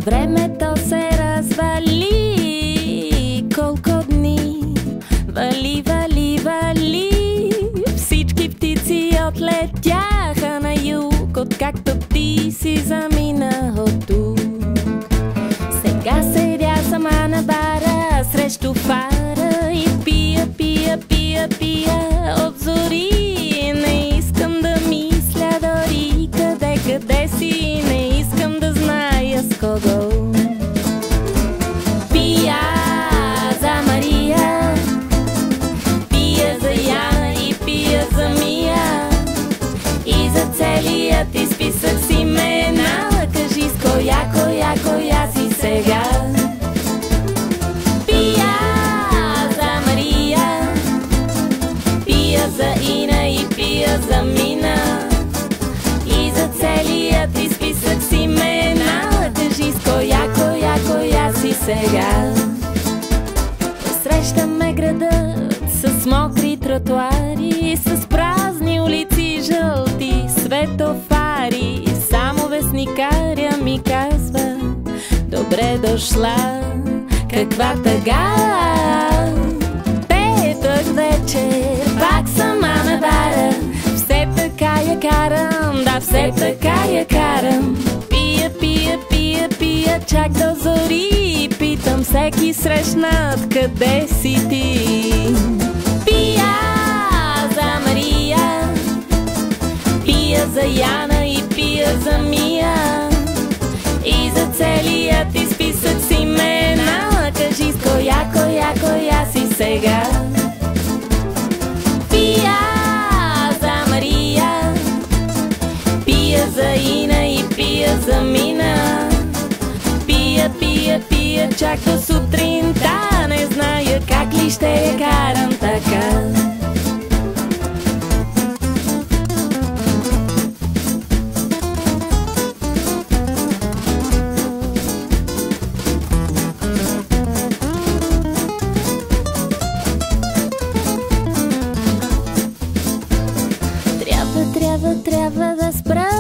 Времето се развали, колко дни вали, вали, вали. Всички птици отлетяха на юг, откакто ти си замина от тук. Сега седя сама на бара срещу фара и пия, пия, пия, пия обзори. Не искам да мисля дори къде си, не искам да зная с кого. Пия за Мария, пия за Яна и пия за Мия и за целият ти списък с имена. Кажи с коя си сега. Пия за Мария, пия за Ина и пия за Мина и за целият ти списък с имена. Кажи с коя си сега. Посрещаме градът с мокри тротуари, с празни улици, жълти светофари. Само вестникаря ми казва: добре дошла, каква тъга. Петък вечер, пак сама на бара, все така я карам, да, все така я карам. Пия, пия, пия, пия, чак до зори. Питам всеки срещнат: къде си ти? Пия за Мария, пия за Яна и пия за Мия и за целият ти списък с имена. Кажи с коя си сега. Пия за Мария, пия за Ина и пия за Мина. Пия, пия, пия, чак до сутринта. Не зная как ли ще я карам така. Трябва да спра.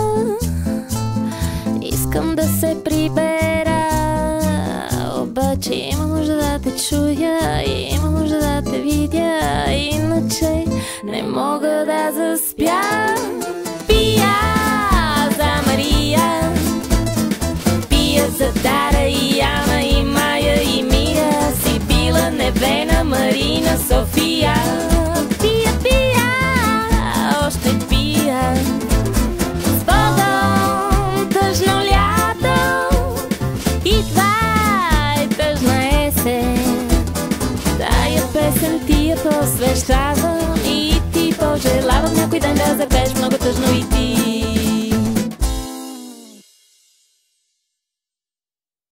Искам да се прибера, обаче има нужда да те чуя, има нужда да те видя, иначе не мога да заспя. Пия за Мария, пия за Дара и Яна и Мая и Мия, Сибила, Невена, Марина, София. Пия, пия, още пия. С Богом, тъжно лято, и това е тъжна есен. Тая песен ти я посвещавам и ти пожелавам някой ден да запееш много тъжно и ти.